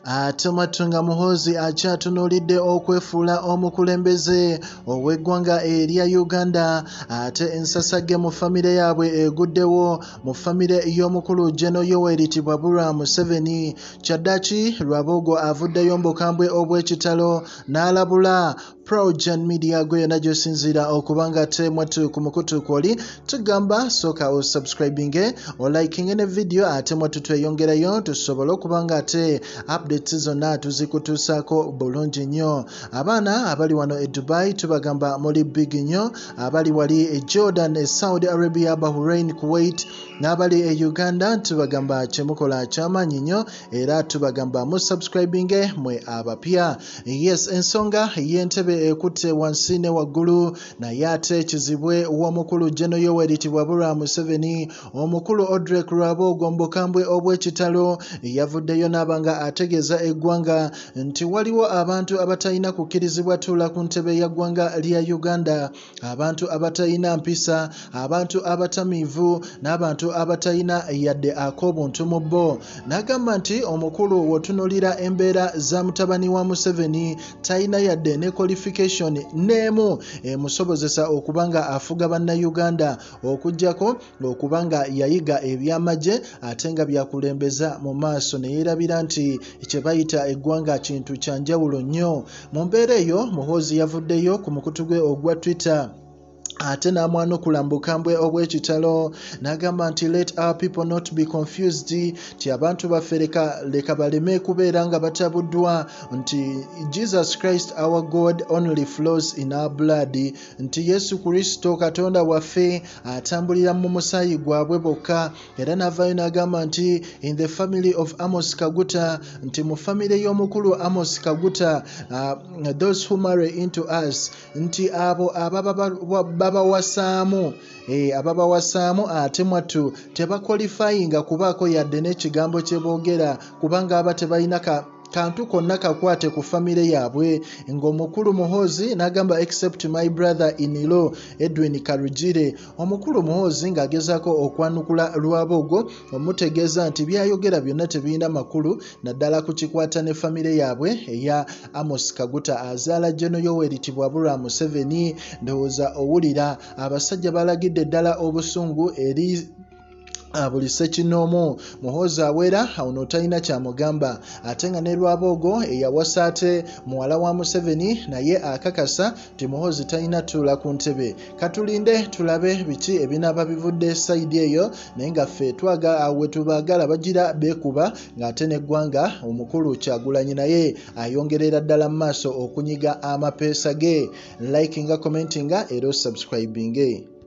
ate Matunga Muhoozi akyatunuulidde okwefuula omukulembeze ow'eggwanga erya Uganda ate ensasage mu famire yaabwe eguddewo mu famire y'omukulu Jeno Yoweri Museveni. Kyaddaaki Lwabogo avuddeyo mu bukambwe obw'ekitalo n'alabula PROJOURN media gwe yonna gy'osinziira okubanga ate mwatu ku mukutu kwoli tugamba sooka osubscribinge olikinge ne video ate mwatu tweyongerayo tusobole okubanga ate updates zonna tuzikutuusaako bulungi nnyo. Abaana abali wano e Dubai tubagamba muli big nnyo, abali wali e Jordan, e Saudi Arabia, Bahrain, Kuwait n'abali e Uganda tubagamba kyemukola ky'amaanyi nnyo era tubagamba mu subscribinge mwe abapya. Yes, ensonga y'entebe ekutte wansi ne waggulu naye ate Kizibwe w'omukulu Jeno Yoweri Museveni, omukulu Odrek Lwabogo mu bukambwe obw'ekitalo yavuddeyo n'abanga ategeeza eggwanga nti waliwo abantu abatalina kukkirizibwa tuula ku ntebe ya ggwanga lya Uganda, abantu abatalina mpisa, abantu abatamiivu n'abantu abatalina yadde ak'obuntu mu bo. N'agamba nti omukulu w'otunuulira embeera za mutabani wa Museveni talina yadde ne qualification n'emu emusobozesa okubanga afuga bannayuganda okuggyako okubanga yayiga ebyamagye ate nga byakulembeza mu maaso ne yeerabira nti kye bayita eggwanga kintu kya njawulo nnyo. Mu mbeera eyo Muhoozi yavuddeyo ku mukutu gwe ogwa Twitter ate n'amwanukula mu bukambwe obw'ekitalo n'agamba nti let our people not be confused, ti abantu baffe leka baleme kubeera nga batabuddwa, nti Jesus Christ our God only flows in our blood, nti Yesu Kristo Katonda waffe atambulira mu musaayi gwabwe bokka. Era n'avaayo n'agamba nti in the family of Amos Kaguta, nti mu famire y'omukulu Amos Kaguta, those who marry into us, nti abo ababawasaamu ate mwattu tebakwalifayinga kubaako yadde n'ekigambo kye boogera kubanga aba tebalina kantu konna kakwate ku famire yaabwe. Ng'omukulu Muhoozi n'agamba except my brother in law Edwin Karugire. Omukulu Muhoozi ng'agezaako okwanukula Lwabogo omutegeeza nti byayogera byonna tebirina makulu naddala ku kikwata ne famire yaabwe eya Amos Kaguta azaala Jeno Yoweri Museveni. Ndowooza owulira abasajja balagidde ddala obusungu eri buli ssekinoomu. Muhoozi aweera ono talina kyamugamba ate nga ne Lwabogo eyawasa ate muwala wa Museveni naye akakasa nti Muhoozi talina tuula ku ntebe. Katulinde tulabe biki ebinaaba bivudde sayidi eyo naye nga ffe we tubaagala bagira beekuba ng'ate n'eggwanga omukulu Kyagulanyi naye ayongerera ddala mu maaso okunyiga amapeesa ge. Likinga, commentinga era subscribinge.